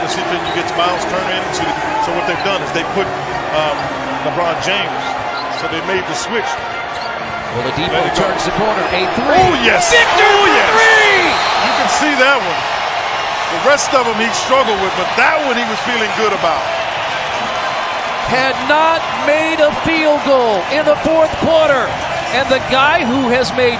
see if they can get Miles Turner in. So what they've done is they put LeBron James. So they made the switch. Oladipo turns the corner. A three. Oh, yes. Victor oh, yes. Three. You can see that one. The rest of them he struggled with, but that one he was feeling good about. Had not made a field goal in the fourth quarter. And the guy who has made